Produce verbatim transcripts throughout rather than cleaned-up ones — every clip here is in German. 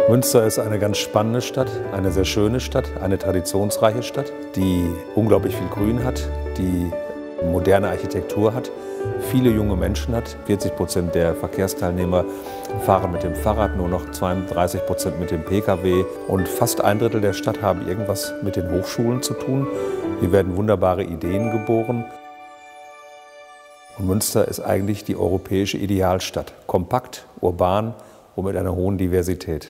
Münster ist eine ganz spannende Stadt, eine sehr schöne Stadt, eine traditionsreiche Stadt, die unglaublich viel Grün hat, die moderne Architektur hat, viele junge Menschen hat. vierzig Prozent der Verkehrsteilnehmer fahren mit dem Fahrrad, nur noch zweiunddreißig Prozent mit dem Pkw. Und fast ein Drittel der Stadt haben irgendwas mit den Hochschulen zu tun. Hier werden wunderbare Ideen geboren. Und Münster ist eigentlich die europäische Idealstadt. Kompakt, urban und mit einer hohen Diversität.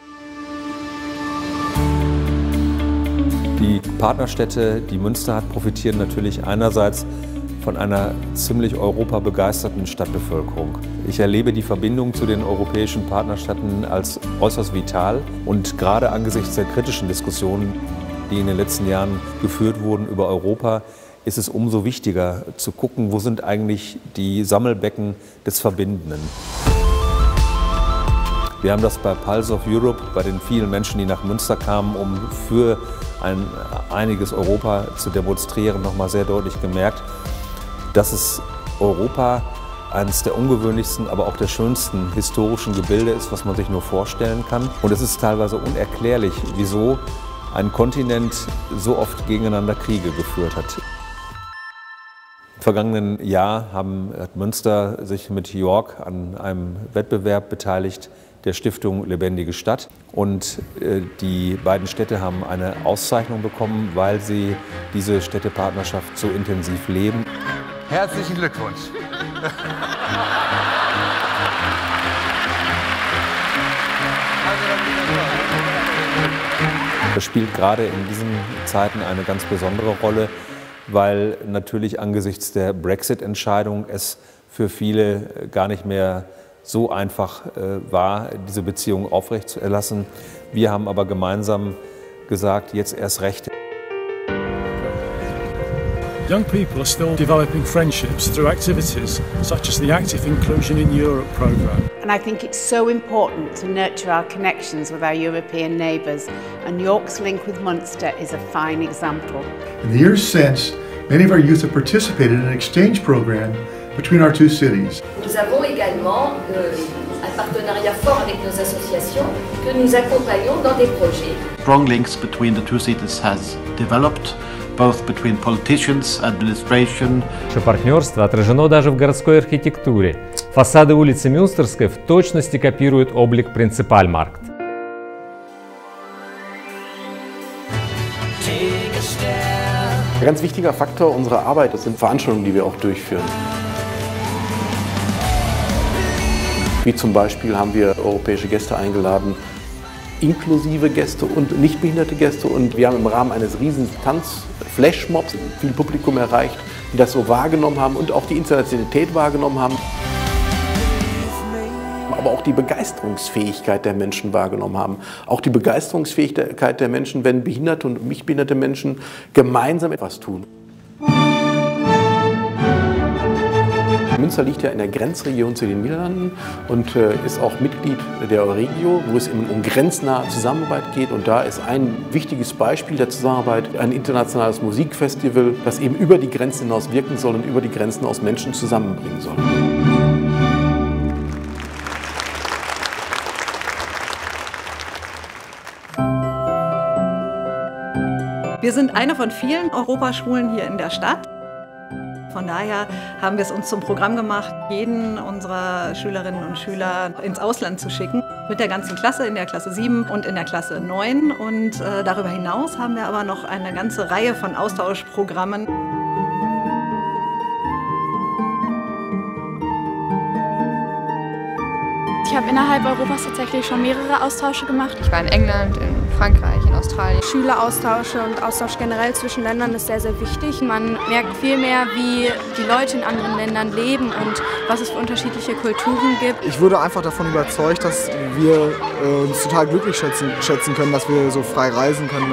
Die Partnerstädte, die Münster hat, profitieren natürlich einerseits von einer ziemlich europabegeisterten Stadtbevölkerung. Ich erlebe die Verbindung zu den europäischen Partnerstädten als äußerst vital und gerade angesichts der kritischen Diskussionen, die in den letzten Jahren geführt wurden über Europa, ist es umso wichtiger zu gucken, wo sind eigentlich die Sammelbecken des Verbindenden. Wir haben das bei Pulse of Europe, bei den vielen Menschen, die nach Münster kamen, um für ein einiges Europa zu demonstrieren, noch mal sehr deutlich gemerkt, dass es Europa eines der ungewöhnlichsten, aber auch der schönsten historischen Gebilde ist, was man sich nur vorstellen kann. Und es ist teilweise unerklärlich, wieso ein Kontinent so oft gegeneinander Kriege geführt hat. Im vergangenen Jahr haben, hat Münster sich mit York an einem Wettbewerb beteiligt, der Stiftung Lebendige Stadt. Und äh, die beiden Städte haben eine Auszeichnung bekommen, weil sie diese Städtepartnerschaft so intensiv leben. Herzlichen Glückwunsch! Das spielt gerade in diesen Zeiten eine ganz besondere Rolle, weil natürlich angesichts der Brexit-Entscheidung es für viele gar nicht mehr so einfach äh, war, diese Beziehung aufrechtzuerlassen. Wir haben aber gemeinsam gesagt, jetzt erst recht. Young people are still developing friendships through activities such as the Active Inclusion in Europe programme. And I think it's so important to nurture our connections with our European neighbours, and York's link with Munster is a fine example. In the years since, many of our youth have participated in an exchange program between our two cities. Nous avons également euh, un partenariat fort avec nos associations que nous accompagnons dans des projets. Strong links between the two cities has developed, both between politicians, administration. Наше партнерство отражено даже в городской архитектуре. Фасады улицы Мюнстерской в точности копируют облик Принципальмаркт. Ein ganz wichtiger Faktor unserer Arbeit, das sind Veranstaltungen, die wir auch durchführen. Wie zum Beispiel haben wir europäische Gäste eingeladen, inklusive Gäste und nicht behinderte Gäste. Und wir haben im Rahmen eines riesen Tanz-Flashmobs viel Publikum erreicht, die das so wahrgenommen haben und auch die Internationalität wahrgenommen haben. Aber auch die Begeisterungsfähigkeit der Menschen wahrgenommen haben. Auch die Begeisterungsfähigkeit der Menschen, wenn behinderte und nicht behinderte Menschen gemeinsam etwas tun. Münster liegt ja in der Grenzregion zu den Niederlanden und äh, ist auch Mitglied der Euregio, wo es um grenznahe Zusammenarbeit geht. Und da ist ein wichtiges Beispiel der Zusammenarbeit ein internationales Musikfestival, das eben über die Grenzen hinaus wirken soll und über die Grenzen aus Menschen zusammenbringen soll. Wir sind eine von vielen Europaschulen hier in der Stadt. Von daher haben wir es uns zum Programm gemacht, jeden unserer Schülerinnen und Schüler ins Ausland zu schicken. Mit der ganzen Klasse, in der Klasse sieben und in der Klasse neun. Und äh, darüber hinaus haben wir aber noch eine ganze Reihe von Austauschprogrammen. Ich habe innerhalb Europas tatsächlich schon mehrere Austausche gemacht. Ich war in England, in Frankreich, in Australien. Schüleraustausche und Austausch generell zwischen Ländern ist sehr, sehr wichtig. Man merkt viel mehr, wie die Leute in anderen Ländern leben und was es für unterschiedliche Kulturen gibt. Ich wurde einfach davon überzeugt, dass wir äh, uns total glücklich schätzen, schätzen können, dass wir so frei reisen können.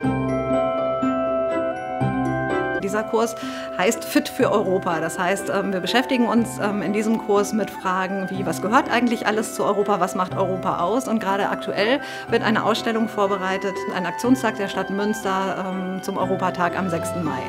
Dieser Kurs heißt Fit für Europa. Das heißt, wir beschäftigen uns in diesem Kurs mit Fragen wie, was gehört eigentlich alles zu Europa, was macht Europa aus? Und gerade aktuell wird eine Ausstellung vorbereitet, ein Aktionstag der Stadt Münster zum Europatag am sechsten Mai.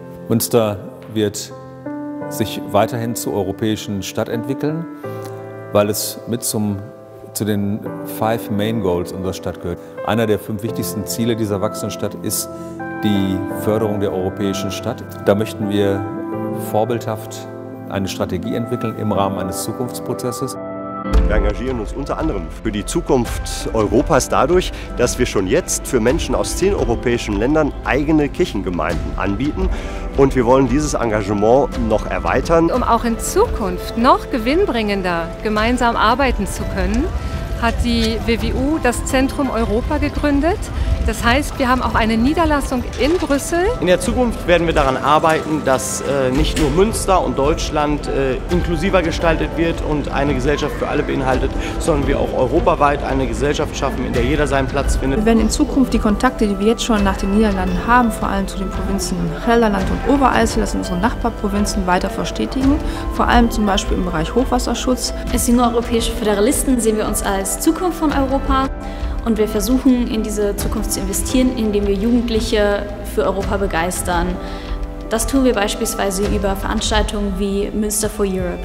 Münster wird sich weiterhin zur europäischen Stadt entwickeln. weil es mit zum, zu den Five Main Goals unserer Stadt gehört. Einer der fünf wichtigsten Ziele dieser wachsenden Stadt ist die Förderung der europäischen Stadt. Da möchten wir vorbildhaft eine Strategie entwickeln im Rahmen eines Zukunftsprozesses. Wir engagieren uns unter anderem für die Zukunft Europas dadurch, dass wir schon jetzt für Menschen aus zehn europäischen Ländern eigene Kirchengemeinden anbieten. Und wir wollen dieses Engagement noch erweitern. Um auch in Zukunft noch gewinnbringender gemeinsam arbeiten zu können, hat die W W U das Zentrum Europa gegründet. Das heißt, wir haben auch eine Niederlassung in Brüssel. In der Zukunft werden wir daran arbeiten, dass äh, nicht nur Münster und Deutschland äh, inklusiver gestaltet wird und eine Gesellschaft für alle beinhaltet, sondern wir auch europaweit eine Gesellschaft schaffen, in der jeder seinen Platz findet. Wir werden in Zukunft die Kontakte, die wir jetzt schon nach den Niederlanden haben, vor allem zu den Provinzen Gelderland und Overijssel, das sind unsere Nachbarprovinzen, weiter verstetigen. Vor allem zum Beispiel im Bereich Hochwasserschutz. Als junge europäische Föderalisten sehen wir uns als Zukunft von Europa. Und wir versuchen, in diese Zukunft zu investieren, indem wir Jugendliche für Europa begeistern. Das tun wir beispielsweise über Veranstaltungen wie Münster for Europe.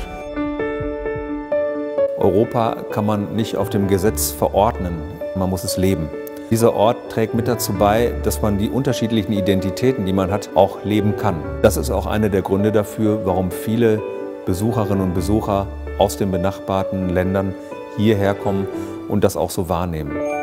Europa kann man nicht auf dem Gesetz verordnen, man muss es leben. Dieser Ort trägt mit dazu bei, dass man die unterschiedlichen Identitäten, die man hat, auch leben kann. Das ist auch einer der Gründe dafür, warum viele Besucherinnen und Besucher aus den benachbarten Ländern hierher kommen und das auch so wahrnehmen.